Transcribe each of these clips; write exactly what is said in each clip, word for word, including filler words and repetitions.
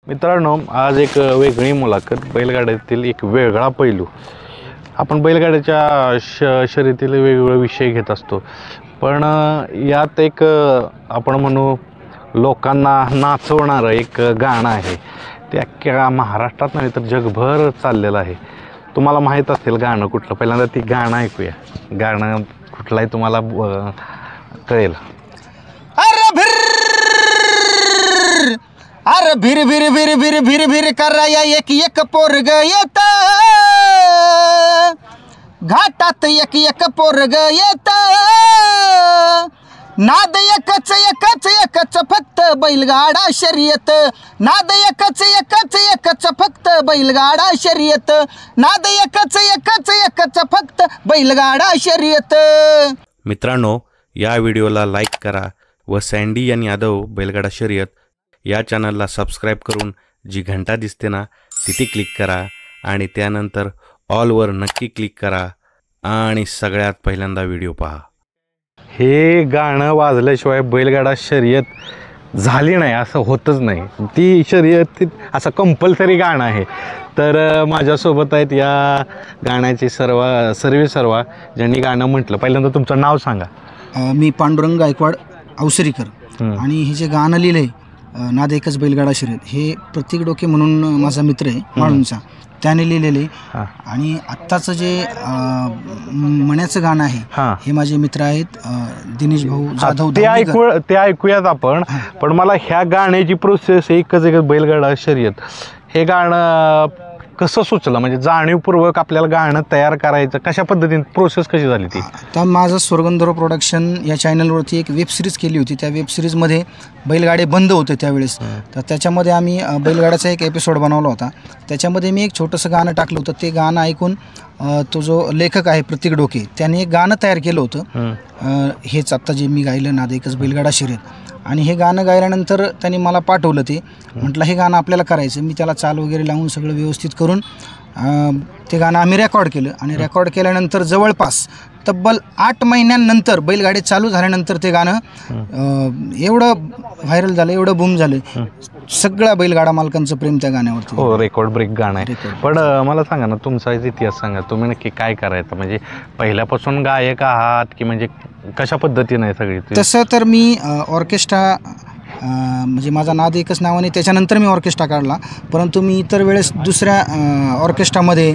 मित्रांनो, आज एक वेगळी मुलाखत, बैलगाड्यातील एक वेगळा पैलू. आपण बैलगाड्याच्या श शर्यतीतील वेगवेगळे विषय घेत असतो, पण यात एक आपण म्हणू लोकांना नाचवणारं एक गाणं आहे. ते अख्ख्या महाराष्ट्रात नाही तर जगभर चाललेलं आहे. तुम्हाला माहीत असेल गाणं कुठलं? पहिल्यांदा ती गाणं ऐकूया. गाणं कुठलं आहे तुम्हाला कळेल. अरे भिर भिर भिर भिर भिर भिर कराया एक एक पोरग येत, घाटात एक एक पोरग येत, नाद एकच एकच एकच फक्त बैलगाडा शर्यत, नाद एकच एकच एकच फक्त बैलगाडा शर्यत, नाद एकच एकच एकच फक्त बैलगाडा शर्यत. मित्रांनो, या व्हिडिओला लाईक करा व सँडी आणि यादव बैलगाडा शर्यत या चॅनलला सबस्क्राईब करून जी घंटा दिसते ना तिथे क्लिक करा आणि त्यानंतर ऑलवर नक्की क्लिक करा आणि सगळ्यात पहिल्यांदा व्हिडिओ पहा. हे गाणं वाजल्याशिवाय बैलगाडा शर्यत झाली नाही असं होतच नाही. ती शर्यत असं कंपल्सरी गाणं आहे. तर माझ्यासोबत आहेत या गाण्याची सर्व सर्व सर्व ज्यांनी गाणं म्हटलं. पहिल्यांदा तुमचं नाव सांगा. मी पांडुरंग गायकवाड अवसरीकर आणि हे जे गाणं लिहिलं आहे नाद एकच बैलगाडा शर्यत, हे प्रतीक डोके म्हणून माझा मित्र आहे माळूंचा, त्याने लिहिलेले. आणि आत्ताचं जे मण्याचं गाणं आहे हे माझे मित्र आहेत दिनेश भाऊ जाधव. ते ऐकू ते ऐकूयात आपण. पण मला ह्या गाण्याची प्रोसेस एकच एकच बैलगाडा शर्यत हे गाणं कसं सुचलं, म्हणजे जाणीवपूर्वक आपल्याला गाणं तयार करायचं कशा पद्धतीने प्रोसेस कशी झाली ती? आता माझं स्वर्गंधर्व प्रोडक्शन या चॅनलवरती एक वेब सिरीज केली होती. त्या वेब सिरीजमध्ये बैलगाडे बंद होते त्यावेळेस, तर त्याच्यामध्ये आम्ही बैलगाड्याचा एक एपिसोड बनवला होता. त्याच्यामध्ये मी एक छोटंसं गाणं टाकलं होतं. ते गाणं ऐकून तो जो लेखक आहे प्रतीक डोके त्याने एक गाणं तयार केलं होतं. हेच आत्ता जे मी गायलं नाद एकच बैलगाडा शर्यत. आणि हे गाणं गायल्यानंतर त्यांनी मला पाठवलं. ते म्हटलं हे गाणं आपल्याला करायचं. मी त्याला चाल वगैरे लावून सगळं व्यवस्थित करून ते गाणं आम्ही रेकॉर्ड केलं. आणि रेकॉर्ड केल्यानंतर जवळपास तब्बल आठ महिन्यांनंतर बैलगाडी चालू झाल्यानंतर ते गाणं एवढं व्हायरल झालं, एवढं बूम झालं, सगळ्या बैलगाडा मालकांचं प्रेम त्या गाण्यावरती. हो, रेकॉर्ड ब्रेक गाणं आहे. पण मला सांगा ना, तुमचा इतिहास सांगा. तुम्ही नक्की काय करायचं, म्हणजे पहिल्यापासून गायक आहात की म्हणजे कशा पद्धतीने सगळी? तसं तर मी ऑर्केस्ट्रा म्हणजे माझा नाद एकच नावाने त्याच्यानंतर मी ऑर्केस्ट्रा काढला. परंतु मी इतर वेळेस दुसऱ्या ऑर्केस्ट्रामध्ये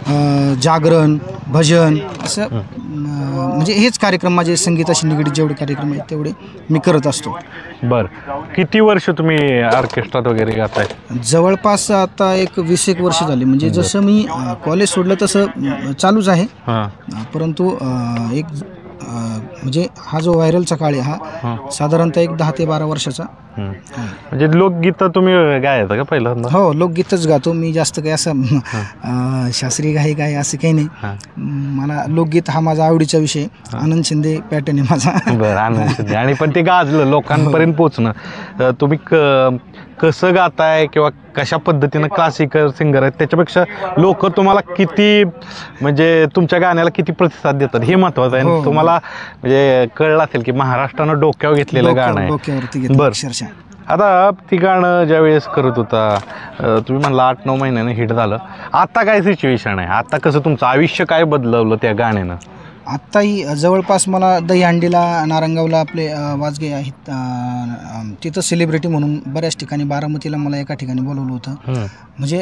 जागरण, भजन असं म्हणजे हेच कार्यक्रम, माझे संगीताशी निगडीत जेवढे कार्यक्रम आहेत तेवढे मी करत असतो. बरं, किती वर्ष तुम्ही ऑर्केस्ट्रात वगैरे गाताय? जवळपास आता एक वीस एक वर्ष झाली. म्हणजे जसं मी कॉलेज सोडलं तसं चालूच आहे. परंतु एक म्हणजे हा जो व्हायरलचा काळ आहे हा साधारणतः एक दहा ते बारा वर्षाचा. म्हणजे लोकगीतं तुम्ही गायता का पहिल्यांदा? हो, लोकगीतच गातो मी. जास्त काही असं शास्त्रीय गायक आहे असं काही नाही. मला लोकगीत हा माझा आवडीचा विषय. आनंद शिंदे पॅटर्न आहे माझा. बरं, आनंद शिंदे. आणि पण ते गाजलं लोकांपर्यंत पोचणं. तुम्ही क कसं गाताय किंवा कशा पद्धतीनं क्लासिकल सिंगर आहेत त्याच्यापेक्षा लोक तुम्हाला किती म्हणजे तुमच्या गाण्याला किती प्रतिसाद देतात हे महत्वाचं आहे. तुम्हाला म्हणजे कळलं असेल की महाराष्ट्रानं डोक्यावर घेतलेलं गाणं आहे. बरं, आता ती गाणं ज्या वेळेस करत होता तुम्ही म्हणलं आठ नऊ महिन्यानं हिट झालं. आता काय सिच्युएशन आहे? आता कसं तुमचं आयुष्य काय बदलवलं त्या गाण्यानं? आत्ताही जवळपास मला दहीहंडीला, नारंगावला आपले वाजगे आहेत, तिथं सेलिब्रिटी म्हणून बऱ्याच ठिकाणी, बारामतीला मला एका ठिकाणी बोलवलं होतं. म्हणजे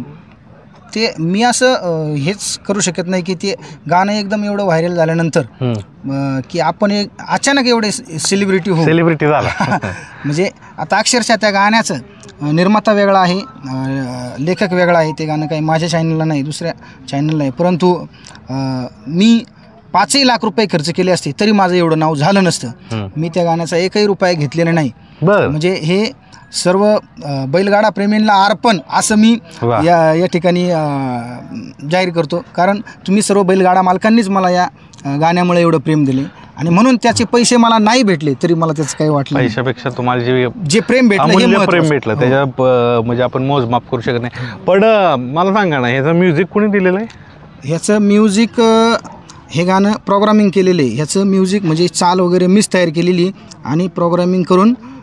ते मी असं हेच करू शकत नाही की ते गाणं एकदम एवढं व्हायरल झाल्यानंतर की आपण एक अचानक एवढे सेलिब्रिटी हो सेलिब्रिटी झाला. म्हणजे आता अक्षरशः त्या गाण्याचं निर्माता वेगळा आहे, लेखक वेगळा आहे. ते गाणं काही माझ्या चॅनलला नाही, दुसऱ्या चॅनलला आहे. परंतु मी पाचही लाख रुपये खर्च केले असते तरी माझं एवढं नाव झालं नसतं. मी त्या गाण्याचा एकही रुपया घेतलेला नाही. म्हणजे हे सर्व बैलगाडा प्रेमींना अर्पण असं मी या या ठिकाणी जाहीर करतो. कारण तुम्ही सर्व बैलगाडा मालकांनीच मला या गाण्यामुळे एवढं प्रेम दिले आणि म्हणून त्याचे पैसे मला नाही भेटले तरी मला त्याचं काही वाटलं. पैशापेक्षा तुम्हाला जे जे प्रेम भेटलं हे प्रेम भेटलं त्याच्या म्हणजे आपण मोजमाप करू शकत नाही. पण मला सांगा ना, ह्याचं म्युझिक कोणी दिलेलं आहे? ह्याचं म्युझिक हे गाणं प्रोग्रामिंग केलेलं आहे. ह्याचं म्युझिक म्हणजे चाल वगैरे मीच तयार केलेली आणि प्रोग्रामिंग करून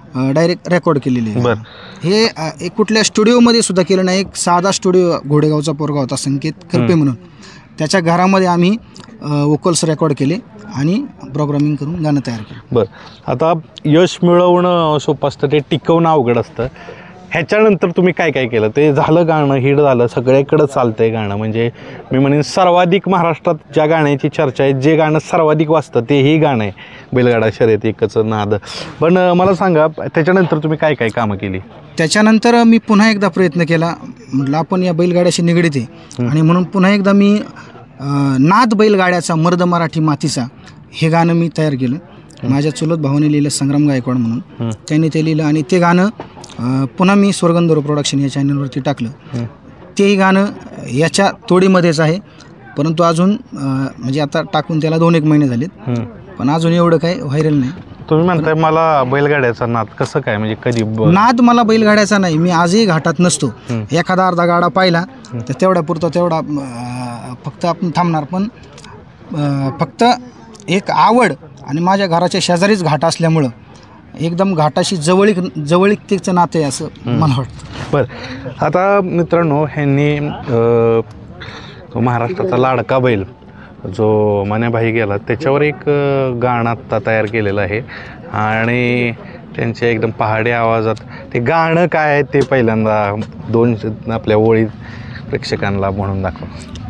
डायरेक्ट रेकॉर्ड केलेली आहे. बरं. हे अ, एक कुठल्या स्टुडिओमध्ये सुद्धा केलं नाही. एक साधा स्टुडिओ घोडेगावचा पोरगा होता संकेत करपे म्हणून, त्याच्या घरामध्ये आम्ही वोकल्स रेकॉर्ड केले आणि प्रोग्रामिंग करून गाणं तयार केलं. बरं, आता यश मिळवणं सोपं असतं, ते टिकवणं अवघड असतं. ह्याच्यानंतर तुम्ही काय काय केलं? ते झालं, गाणं हिट झालं, सगळीकडं चालतं आहे गाणं. म्हणजे मी म्हणेन सर्वाधिक महाराष्ट्रात ज्या गाण्याची चर्चा आहे, जे गाणं सर्वाधिक वाजतं ते ही गाणं आहे, बैलगाडा शर्यत एकच नाद. पण मला सांगा, त्याच्यानंतर तुम्ही काय काय कामं केली? त्याच्यानंतर मी पुन्हा एकदा प्रयत्न केला. म्हटलं आपण या बैलगाड्याशी निगडीत आहे आणि म्हणून पुन्हा एकदा मी नाद बैलगाड्याचा मर्द मराठी मातीचा हे गाणं मी तयार केलं. माझ्या चुलत भावाने लिहिलं, संग्राम गायकवाड म्हणून, त्यांनी ते लिहिलं आणि ते गाणं पुन्हा मी स्वर्गंधर्व प्रोडक्शन या चॅनलवरती टाकलं. तेही गाणं याच्या तोडीमध्येच आहे, परंतु अजून म्हणजे आता टाकून त्याला दोन एक महिने झालेत, पण अजून एवढं काही व्हायरल नाही. तुम्ही म्हणताय मला बैलगाड्याचा नाद, कसं काय म्हणजे? कधी नाद मला बैलगाड्याचा नाही. मी आजही घाटात नसतो. एखादा अर्धा गाडा पाहिला तर तेवढ्या पुरता तेवढा फक्त आपण थांबणार, पण फक्त एक आवड आणि माझ्या घराच्या शेजारीच घाट असल्यामुळं एकदम घाटाशी जवळीक जवळीकतेचं नातं आहे असं मला वाटतं. बरं, आता मित्रांनो, ह्यांनी महाराष्ट्राचा लाडका बैल जो मन्याभाई गेला त्याच्यावर एक गाणं आत्ता तयार केलेलं आहे आणि त्यांच्या एकदम पहाडी आवाजात ते गाणं काय आहे ते पहिल्यांदा दोन आपल्या ओळीत प्रेक्षकांना म्हणून दाखव.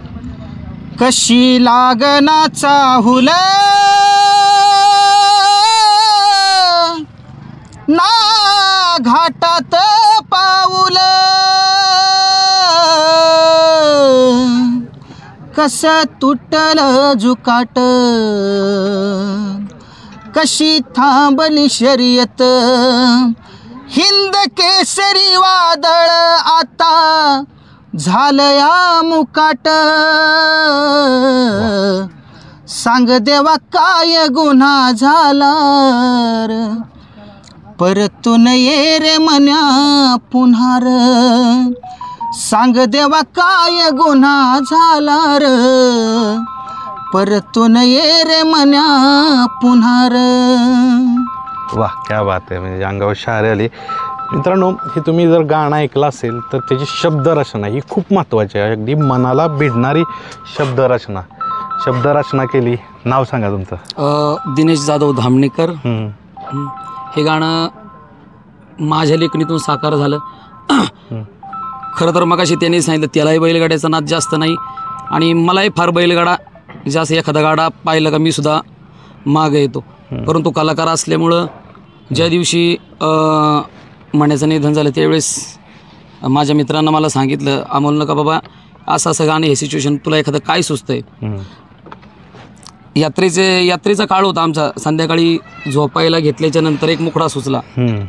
कशी लागनाचा हुल ना घाटात पाऊल, कस तुटल जुकाट, कशी थांबली शर्यत, हिंद केसरी वादळ आता झालया मुकाट, सांग देवा काय गुन्हा झाला र, परतून ये रे मन्या पुन्हा र, सांग देवा काय गुन्हा झाला र, परतून ये रे मन्या पुन्हा र. वाह, क्या बात आहे. म्हणजे अंगावर शहारे आली. मित्रांनो, हे तुम्ही जर गाणं ऐकलं असेल तर त्याची शब्दरचना ही खूप महत्त्वाची आहे. अगदी मनाला भिडणारी शब्दरचना शब्दरचना केली. नाव सांगा तुमचं? दिनेश जाधव धामणेकर. हे गाणं माझ्या लेखणीतून साकार झालं. खरं तर मगाशी त्यांनी सांगितलं त्यालाही बैलगाड्याचा नाद जास्त नाही आणि मलाही फार बैलगाडा जास्त, एखादा गाडा पाहिलं का मी सुद्धा मागे येतो. परंतु कलाकार असल्यामुळं ज्या दिवशी मण्याचं निधन झालं त्यावेळेस माझ्या मित्रांना मला सांगितलं, अमोल नका बाबा असं असं गाणं, हे सिच्युएशन तुला एखादं काय सुचतंय. यात्रेचे यात्रेचा काळ होता आमचा. संध्याकाळी झोपायला घेतल्याच्या नंतर एक मुखडा सुचला.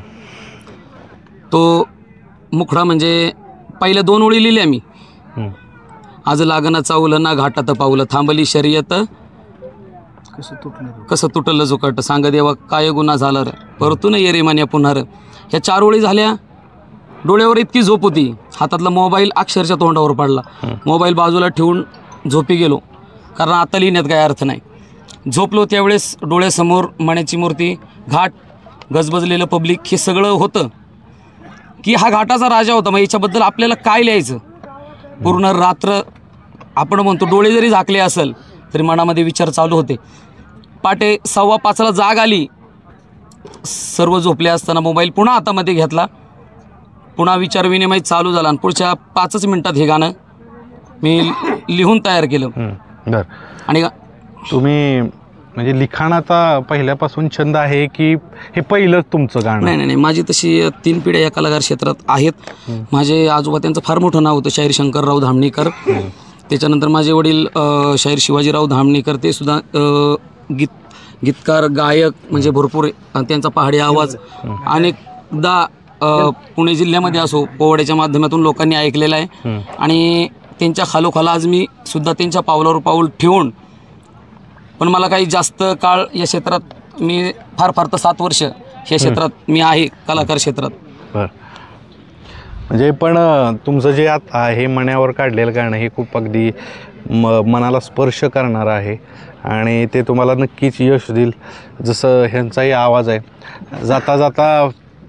तो मुखडा म्हणजे पहिल्या दोन ओळी लिहिल्या मी. आज लागना चावलं ना घाटात पावलं, थांबली शर्यत, कसं तुटलं कसं तुटलं जुकाट, सांग देवा काय गुन्हा झाला र, परतून ये रे मान्या पुन्हा र. ह्या चार ओळी झाल्या. डोळ्यावर इतकी झोप होती, हातातला मोबाईल अक्षरशः तोंडावर पडला. मोबाईल बाजूला ठेवून झोपी गेलो, कारण आता लिहिण्यात काय अर्थ नाही. झोपलो त्यावेळेस डोळ्यासमोर मण्याची मूर्ती, घाट, गजबजलेलं पब्लिक, हे सगळं होतं की हा घाटाचा राजा होता. मग याच्याबद्दल आपल्याला काय लिहायचं. पूर्ण रात्र आपण म्हणतो डोळे जरी झाकले असेल तरी मनामध्ये विचार चालू होते. पाटे सव्वा पाचला जाग आली, सर्व झोपले असताना मोबाईल पुन्हा हातामध्ये घेतला, पुन्हा विचार विनिमय चालू झाला आणि पुढच्या पाचच मिनिटात हे गाणं मी लिहून तयार केलं. बरं, आणि तुम्ही म्हणजे लिखाणाचा पहिल्यापासून छंद आहे की हे पहिलंच तुमचं गाणं? नाही नाही माझी तशी तीन पिढ्या या कलाकार क्षेत्रात आहेत. माझे आजोबा, त्यांचं फार मोठं नाव होतं शाहीर शंकरराव धामणेकर. त्याच्यानंतर माझे वडील शाहीर शिवाजीराव धामणेकर, ते सुद्धा गीत गीतकार गायक, म्हणजे भरपूर त्यांचा पहाडी आवाज अनेकदा पुणे जिल्ह्यामध्ये असो पोवाड्याच्या माध्यमातून लोकांनी ऐकलेला आहे. आणि त्यांच्या खालोखाला आज मी सुद्धा त्यांच्या पावलावर पाऊल ठेवून, पण मला काही जास्त काळ या क्षेत्रात, मी फार फार तर सात वर्ष या क्षेत्रात मी आहे, कलाकार क्षेत्रात. बरं, म्हणजे पण तुमचं जे आता आहे मण्यावर काढलेलं गाणं हे खूप अगदी म मनाला स्पर्श करणारं आहे आणि ते तुम्हाला नक्कीच यश देईल. जसं ह्यांचाही आवाज आहे, जाता जाता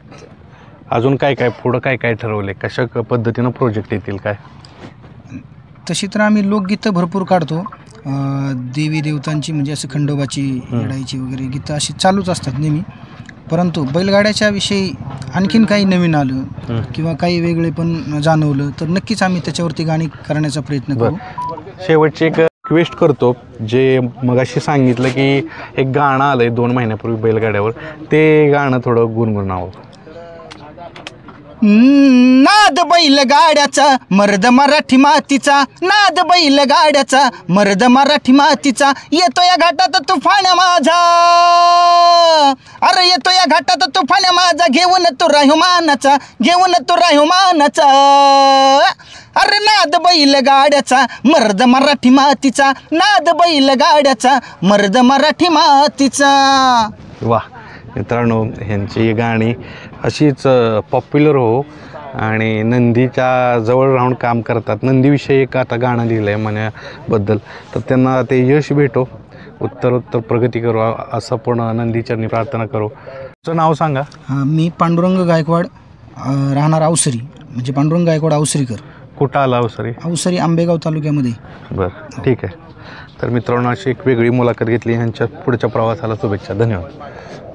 अजून काय काय पुढं काय काय ठरवले, कशा क- पद्धतीनं प्रोजेक्ट येतील काय? तशी तर आम्ही लोकगीतं भरपूर काढतो. अं, देवी देवतांची म्हणजे असं खंडोबाची लढाईची वगैरे गीतं अशी चालूच असतात नेहमी. परंतु बैलगाड्याच्या विषयी आणखीन काही नवीन आलं किंवा काही वेगळे पण जाणवलं तर नक्कीच आम्ही त्याच्यावरती गाणी करण्याचा प्रयत्न करू. शेवटची एक रिक्वेस्ट करतो, जे मगाशी सांगितलं की एक गाणं आलं आहे दोन महिन्यापूर्वी बैलगाड्यावर, ते गाणं थोडं गुणगुणावं. नाद बैल गाड्याचा मर्द मराठी मातीचा, नाद बैल गाड्याचा मर्द मराठी मातीचा, येतो या घाटात तुफान माझा, अरे येतो या घाटात तुफान माझा, घेऊन तो राहुमानाचा, घेऊन तो राहुमानाचा, अरे नाद बैल गाड्याचा मर्द मराठी मातीचा, नाद बैल गाड्याचा मर्द मराठी मातीचा. वा मित्रांनो, ह्यांची गाणी अशीच पॉप्युलर हो आणि नंदीच्या जवळ राहून काम करतात. नंदीविषयी एक आता गाणं लिहिलं आहे मनाबद्दल, तर त्यांना ते यश भेटो, उत्तर उत्तर प्रगती करू असं पण नंदीचरणी प्रार्थना करू. तुझं नाव सांगा. हां, मी पांडुरंग गायकवाड, अं, राहणार अवसरी, म्हणजे पांडुरंग गायकवाड अवसरीकर, कुठं आला सरी? अवसरी आंबेगाव तालुक्यामध्ये. बरं, ठीक आहे. तर मित्रांनो, अशी एक वेगळी मुलाखत घेतली. ह्यांच्या पुढच्या प्रवासाला शुभेच्छा. धन्यवाद.